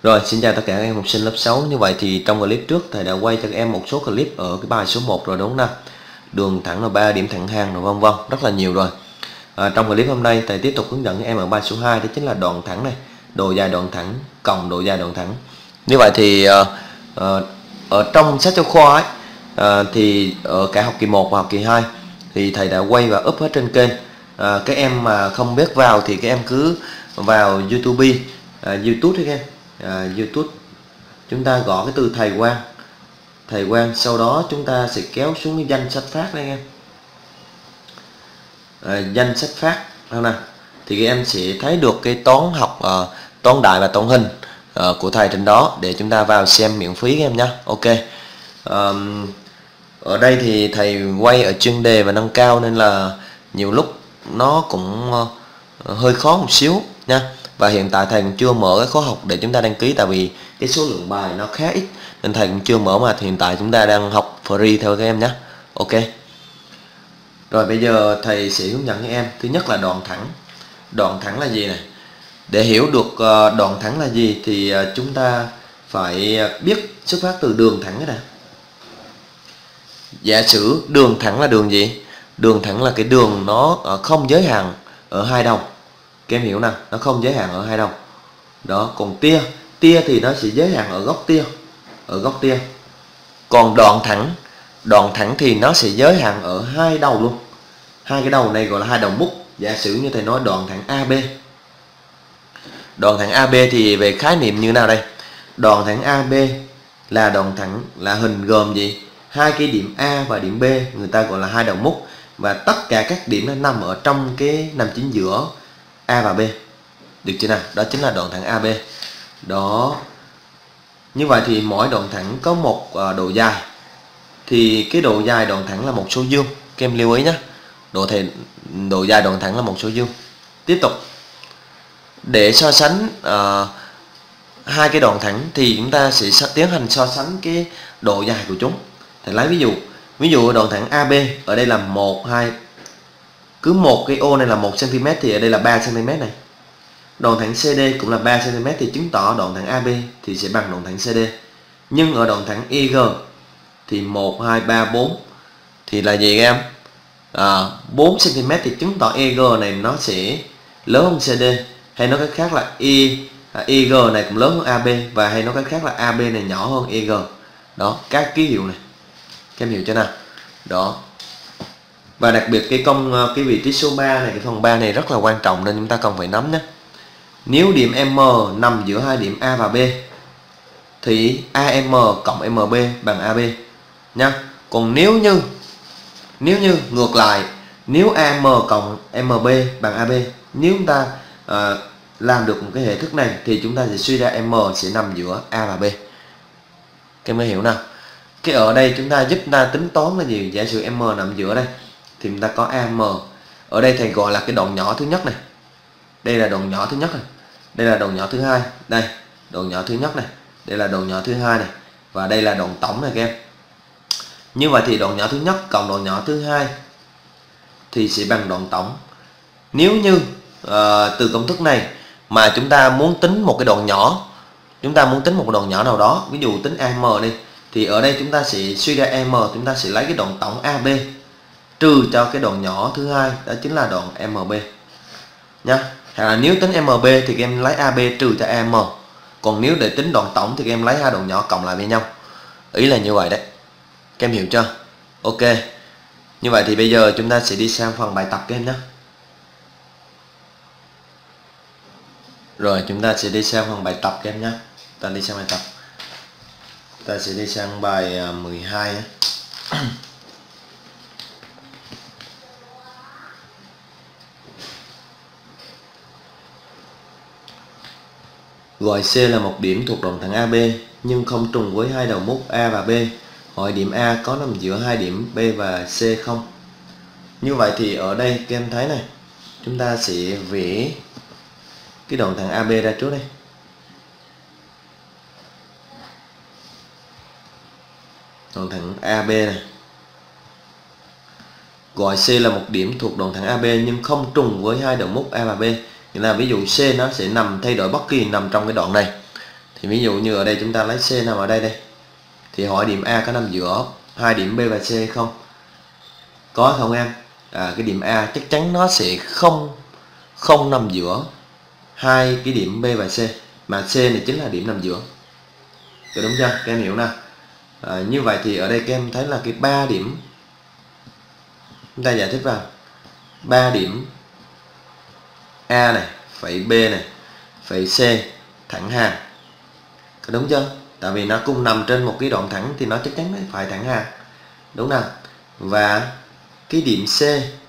Rồi, xin chào tất cả các em học sinh lớp 6. Như vậy thì trong clip trước thầy đã quay cho các em một số clip ở cái bài số 1 rồi đúng không nào? Đường thẳng là 3 điểm thẳng hàng rồi vân vân, rất là nhiều rồi. Trong clip hôm nay thầy tiếp tục hướng dẫn các em ở bài số 2, đó chính là đoạn thẳng này, độ dài đoạn thẳng cộng độ dài đoạn thẳng. Như vậy thì ở trong sách giáo khoa ấy, thì ở cả học kỳ 1 và học kỳ 2 thì thầy đã quay và up hết trên kênh. Các em mà không biết vào thì các em cứ vào YouTube, YouTube các em. YouTube chúng ta gõ cái từ thầy Quang, sau đó chúng ta sẽ kéo xuống cái danh sách phát đây em, danh sách phát đâu nè, thì các em sẽ thấy được cái toán học, toán đại và toán hình của thầy trên đó để chúng ta vào xem miễn phí các em nhé. Ok, ở đây thì thầy quay ở chuyên đề và nâng cao nên là nhiều lúc nó cũng hơi khó một xíu nha. Và hiện tại thầy cũng chưa mở cái khóa học để chúng ta đăng ký, tại vì cái số lượng bài nó khá ít nên thầy cũng chưa mở, mà hiện tại chúng ta đang học free theo các em nhé. Ok, rồi bây giờ thầy sẽ hướng dẫn các em. Thứ nhất là đoạn thẳng. Đoạn thẳng là gì này? Để hiểu được đoạn thẳng là gì thì chúng ta phải biết xuất phát từ đường thẳng cái này. Giả sử đường thẳng là đường gì? Đường thẳng là cái đường nó không giới hạn ở hai đầu. Các em hiểu nào? Nó không giới hạn ở hai đầu. Đó, còn tia thì nó sẽ giới hạn ở góc tia. Còn đoạn thẳng thì nó sẽ giới hạn ở hai đầu luôn. Hai cái đầu này gọi là hai đầu mút. Giả sử như thầy nói đoạn thẳng AB. Đoạn thẳng AB thì về khái niệm như nào đây? Đoạn thẳng AB là đoạn thẳng là hình gồm gì? Hai cái điểm A và điểm B, người ta gọi là hai đầu mút, và tất cả các điểm nó nằm ở trong cái nằm chính giữa A và B. Được chưa nào? Đó chính là đoạn thẳng AB. Đó. Như vậy thì mỗi đoạn thẳng có một độ dài. Thì cái độ dài đoạn thẳng là một số dương. Các em lưu ý nhé. Độ dài đoạn thẳng là một số dương. Tiếp tục. Để so sánh hai cái đoạn thẳng thì chúng ta sẽ tiến hành so sánh cái độ dài của chúng. Thầy lấy ví dụ đoạn thẳng AB ở đây là 1, 2, cứ một cái ô này là 1 cm thì ở đây là 3 cm này. Đoạn thẳng CD cũng là 3 cm thì chứng tỏ đoạn thẳng AB thì sẽ bằng đoạn thẳng CD. Nhưng ở đoạn thẳng EG thì 1, 2, 3, 4 thì là gì các em? 4 cm thì chứng tỏ EG này nó sẽ lớn hơn CD. Hay nói cách khác là EG này cũng lớn hơn AB, và hay nói cách khác là AB này nhỏ hơn EG. Đó, các ký hiệu này. Các em hiểu chưa nào? Đó. Và đặc biệt cái vị trí số 3 này, cái phần 3 này rất là quan trọng nên chúng ta cần phải nắm nhé. Nếu điểm M nằm giữa hai điểm A và B thì AM cộng MB bằng AB nha. Còn nếu như ngược lại, nếu AM cộng MB bằng AB, nếu chúng ta làm được một cái hệ thức này thì chúng ta sẽ suy ra M sẽ nằm giữa A và B. Các em mới hiểu nào? Cái ở đây chúng ta giúp ta tính toán là gì? Giả sử M nằm giữa đây thì chúng ta có AM. Ở đây thầy gọi là cái đoạn nhỏ thứ nhất này. Đây là đoạn nhỏ thứ nhất này. Đây là đoạn nhỏ thứ hai. Đây, đoạn nhỏ thứ nhất này. Đây là đoạn nhỏ thứ hai này. Và đây là đoạn tổng này các em. Như vậy thì đoạn nhỏ thứ nhất cộng đoạn nhỏ thứ hai thì sẽ bằng đoạn tổng. Nếu như từ công thức này mà chúng ta muốn tính một cái đoạn nhỏ, chúng ta muốn tính một đoạn nhỏ nào đó, ví dụ tính AM đi, thì ở đây chúng ta sẽ suy ra AM, chúng ta sẽ lấy cái đoạn tổng AB trừ cho cái đoạn nhỏ thứ hai, đó chính là đoạn MB nha. Hoặc là nếu tính MB thì các em lấy AB trừ cho AM. Còn nếu để tính đoạn tổng thì các em lấy hai đoạn nhỏ cộng lại với nhau. Ý là như vậy đấy. Các em hiểu chưa? Ok. Như vậy thì bây giờ chúng ta sẽ đi sang phần bài tập các em nhé. Rồi chúng ta sẽ đi sang phần bài tập các em nhé. Ta đi sang bài tập. Ta sẽ đi sang bài 12 nhé. Gọi C là một điểm thuộc đoạn thẳng AB nhưng không trùng với hai đầu mút A và B. Hỏi điểm A có nằm giữa hai điểm B và C không? Như vậy thì ở đây các em thấy này, chúng ta sẽ vẽ cái đoạn thẳng AB ra trước đây. Đoạn thẳng AB này. Gọi C là một điểm thuộc đoạn thẳng AB nhưng không trùng với hai đầu mút A và B. Nghĩa là ví dụ C nó sẽ thay đổi bất kỳ nằm trong cái đoạn này. Thì ví dụ như ở đây chúng ta lấy C nằm ở đây đây, thì hỏi điểm A có nằm giữa hai điểm B và C không? Có không em? Cái điểm A chắc chắn nó sẽ không nằm giữa hai cái điểm B và C, mà C này chính là điểm nằm giữa. Được đúng chưa? Các em hiểu nào? Như vậy thì ở đây các em thấy là cái 3 điểm, chúng ta giải thích vào 3 điểm A này, phẩy B này, phẩy C thẳng hàng. Có đúng chưa? Tại vì nó cùng nằm trên một cái đoạn thẳng thì nó chắc chắn phải thẳng hàng. Đúng nào? Và cái điểm C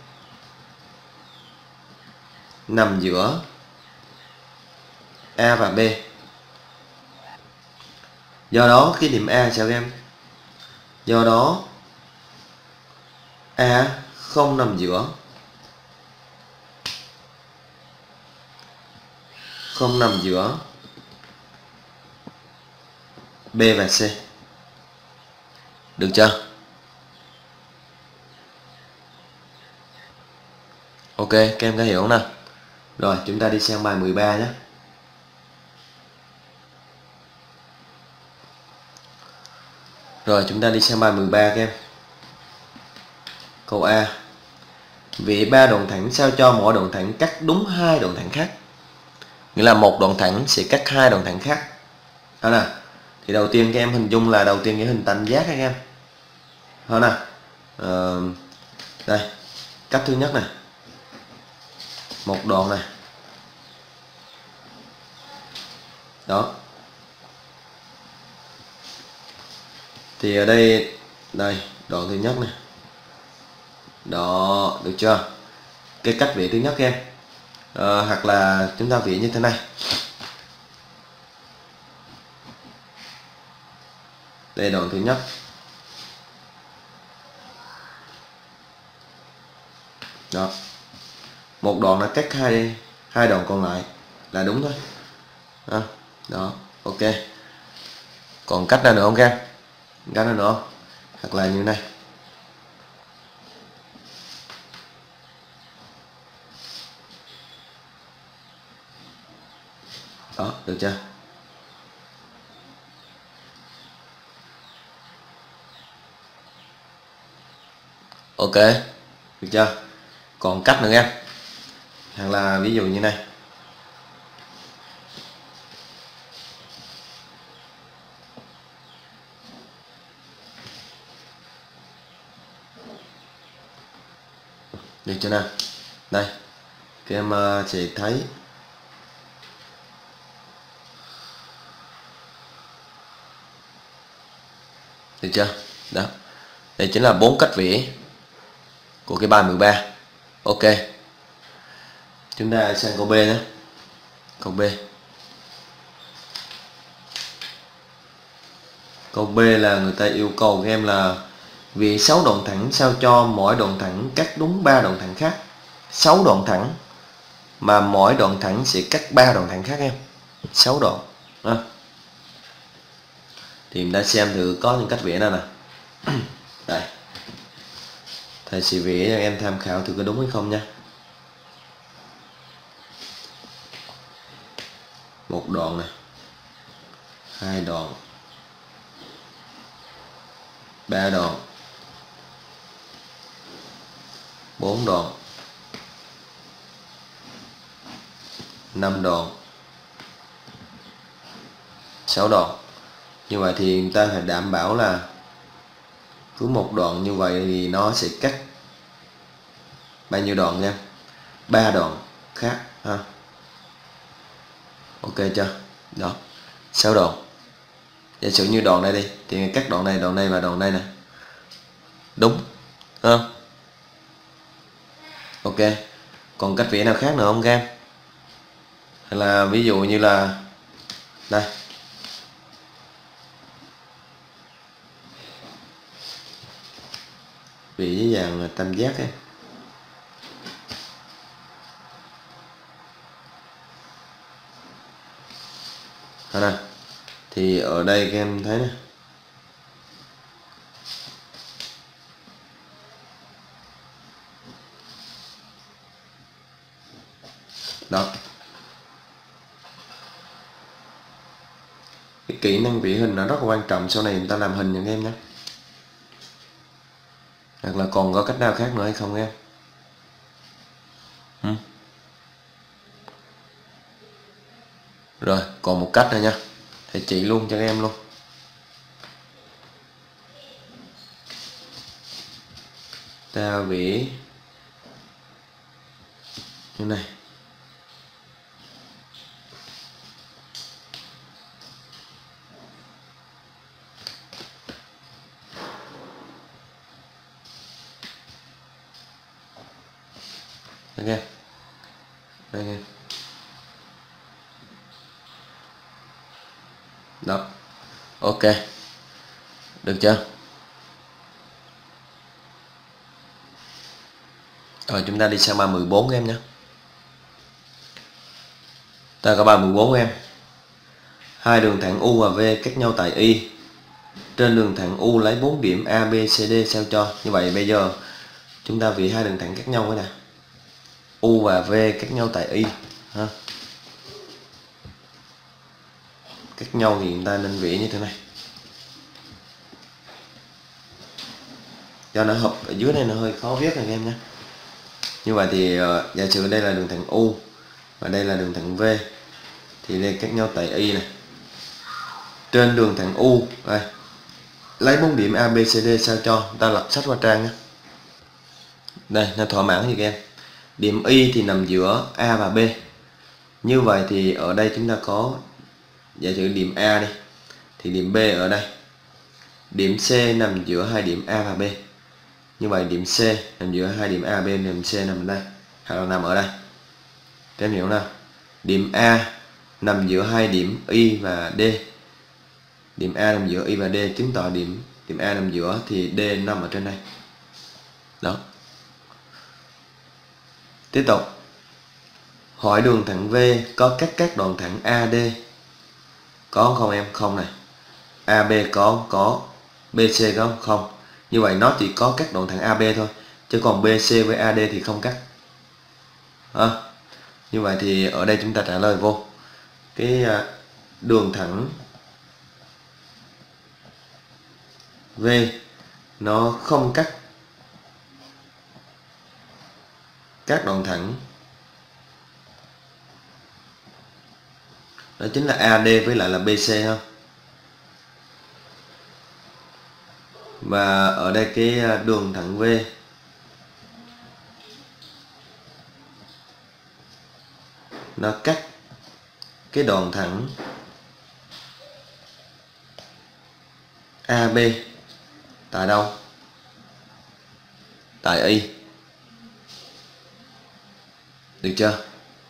nằm giữa A và B. Do đó cái điểm A sao em? Do đó A không nằm giữa B và C. Được chưa? Ok, các em có hiểu không nào? Rồi, chúng ta đi sang bài 13 nhé. Rồi, chúng ta đi sang bài 13 các em. Câu A. Vẽ 3 đoạn thẳng sao cho mỗi đoạn thẳng cắt đúng 2 đoạn thẳng khác. Nghĩa là một đoạn thẳng sẽ cắt 2 đoạn thẳng khác. Đó nè. Thì đầu tiên các em hình dung là đầu tiên cái hình tam giác các em. Đó nè. Đây. Cách thứ nhất này. Một đoạn này. Đó. Thì ở đây đoạn thứ nhất này. Đó, được chưa? Cái cách vẽ thứ nhất em. Hoặc là chúng ta vẽ như thế này. Đây đoạn thứ nhất. Đó. Một đoạn nó cắt hai đoạn còn lại là đúng thôi. Đó, ok. Còn cách nào nữa không các em? Cách nào nữa không? Hoặc là như này. Đó, được chưa? Ok, được chưa? Còn cách nữa em. Hoặc là ví dụ như này. Được chưa nào? Đây. Các em sẽ thấy được chưa? Đó. Đây chính là 4 cách vẽ của cái bài 13. Ok. Chúng ta sang câu B nhé. Câu B. Câu B là người ta yêu cầu các em là vẽ 6 đoạn thẳng sao cho mỗi đoạn thẳng cắt đúng 3 đoạn thẳng khác. 6 đoạn thẳng mà mỗi đoạn thẳng sẽ cắt 3 đoạn thẳng khác em. 6 đoạn. Thì chúng ta xem thử có những cách vẽ nào nè. Đây. Thầy sẽ vẽ cho em tham khảo thử có đúng hay không nha. Một đoạn này, hai đoạn, 3 đoạn, 4 đoạn, 5 đoạn, 6 đoạn. Như vậy thì chúng ta phải đảm bảo là cứ một đoạn như vậy thì nó sẽ cắt bao nhiêu đoạn nha? 3 đoạn khác ha. Ok chưa? Đó. 6 đoạn. Giả sử như đoạn này đi thì cắt đoạn này và đoạn này nè. Đúng ha. Ok. Còn cách vẽ nào khác nữa không các em? Hay là ví dụ như là đây. Vẽ với dạng tam giác ấy. Nè. Thì ở đây các em thấy nè. Đó. kỹ năng vẽ hình nó rất là quan trọng, sau này chúng ta làm hình cho các em nhé. Hoặc là còn có cách nào khác nữa hay không em? Rồi còn một cách nữa nha, thầy chỉ luôn cho các em luôn. Ta vẽ như này. Ok, đây em. Đó, ok, được chưa? Rồi chúng ta đi sang bài 14 em nhé. Ta có bài 14 em. Hai đường thẳng U và V cách nhau tại Y. Trên đường thẳng U lấy 4 điểm A, B, C, D sao cho. Như vậy bây giờ chúng ta vẽ hai đường thẳng cách nhau cái nè. U và V cách nhau tại Y ha. Cách nhau thì chúng ta nên vẽ như thế này cho nó hợp. Ở dưới này nó hơi khó viết rồi anh em nhé. Như vậy thì giả sử đây là đường thẳng U và đây là đường thẳng V, thì đây cách nhau tại Y này. Trên đường thẳng U đây, lấy 4 điểm A, B, C, D sao cho. Ta lật sách qua trang nhé. Đây nó thỏa mãn gì các em. Điểm Y thì nằm giữa A và B. Như vậy thì ở đây chúng ta có, giả sử điểm A đi, thì điểm B ở đây. Điểm C nằm giữa hai điểm A và B. Như vậy điểm C nằm giữa hai điểm A và B, điểm C nằm ở đây hoặc là nằm ở đây. Các em hiểu nào? Điểm A nằm giữa hai điểm Y và D. Điểm A nằm giữa Y và D, chứng tỏ điểm A nằm giữa thì D nằm ở trên đây. Đó. Tiếp tục. Hỏi đường thẳng V có cắt các đoạn thẳng AD. Có không em? Không này. AB có. BC có không? Như vậy nó chỉ có các đoạn thẳng AB thôi, chứ còn BC với AD thì không cắt. Như vậy thì ở đây chúng ta trả lời vô cái đường thẳng V nó không cắt các đoạn thẳng, đó chính là AD với lại là BC ha. Và ở đây cái đường thẳng V nó cắt cái đoạn thẳng AB tại đâu? Tại Y. Được chưa?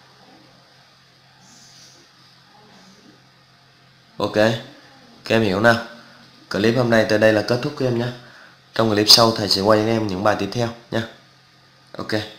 Ok, các em hiểu nào? Clip hôm nay tới đây là kết thúc các em nhé. Trong clip sau thầy sẽ quay cho em những bài tiếp theo nhé. Ok.